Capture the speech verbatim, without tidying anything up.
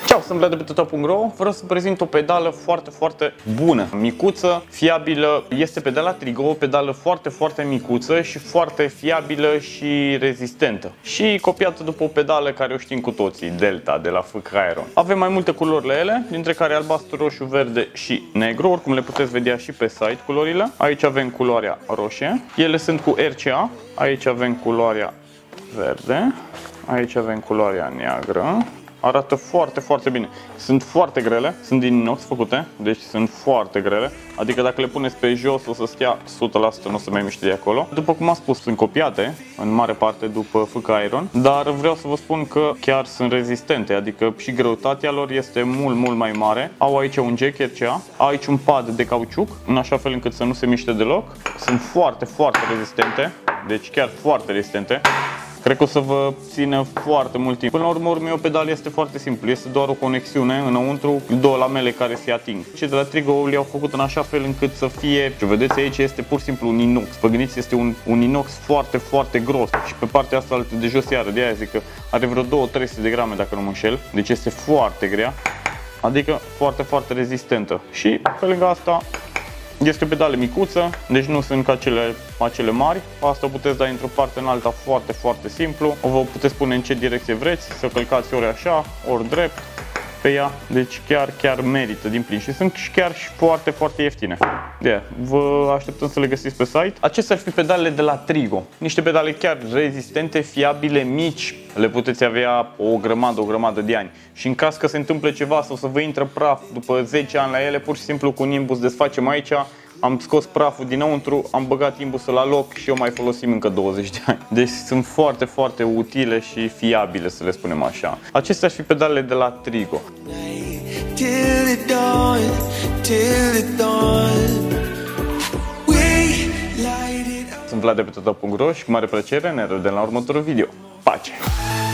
Ciao, sunt Vlad de pe Tutor punct ro. Vreau să prezint o pedală foarte, foarte bună, micuță, fiabilă. Este pedala Trigo, o pedală foarte, foarte micuță și foarte fiabilă și rezistentă. Și copiată după o pedală care o știm cu toții, Delta, de la F K Aeron. Avem mai multe culori la ele, dintre care albastru, roșu, verde și negru. Oricum le puteți vedea și pe site culorile. Aici avem culoarea roșie. Ele sunt cu R C A. Aici avem culoarea verde. Aici avem culoarea neagră. Arată foarte, foarte bine. Sunt foarte grele, sunt din inox făcute, deci sunt foarte grele. Adică dacă le puneți pe jos o să stea o sută la sută, nu o să mai miște de acolo. După cum am spus, sunt copiate în mare parte după F K Aeron, dar vreau să vă spun că chiar sunt rezistente, adică și greutatea lor este mult, mult mai mare. Au aici un jack R C A, aici un pad de cauciuc, în așa fel încât să nu se miște deloc. Sunt foarte, foarte rezistente, deci chiar foarte rezistente. Cred că o să vă țină foarte mult timp. Până la urmă, urmă, o pedală este foarte simplu. Este doar o conexiune înăuntru, două lamele care se ating. Cei de la Trigo le-au făcut în așa fel încât să fie, ce vedeți aici, este pur și simplu un inox. Vă gândiți, este un, un inox foarte, foarte gros. Și pe partea asta de jos iară, de aia zic că are vreo două trei sute de grame dacă nu mă înșel. Deci este foarte grea. Adică foarte, foarte rezistentă. Și pe lângă asta este o pedală micuță, deci nu sunt ca cele, acele mari. Asta o puteți da într-o parte în alta foarte, foarte simplu. O vă puteți pune în ce direcție vreți, să călcați ori așa, ori drept pe ea. Deci chiar, chiar merită din plin și sunt chiar și foarte, foarte ieftine. De aia, vă așteptăm să le găsiți pe site. Acestea ar fi pedalele de la Trigo. Niște pedale chiar rezistente, fiabile, mici. Le puteți avea o grămadă, o grămadă de ani. Și în caz că se întâmplă ceva sau să vă intră praf după zece ani la ele, pur și simplu cu un imbus desfacem aici. Am scos praful dinăuntru, am băgat imbusul la loc și o mai folosim încă douăzeci de ani. Deci sunt foarte, foarte utile și fiabile, să le spunem așa. Acestea ar fi pedalele de la Trigo. Sunt Vlad de pe Tutor punct ro și cu mare plăcere ne revedem la următorul video. Pace!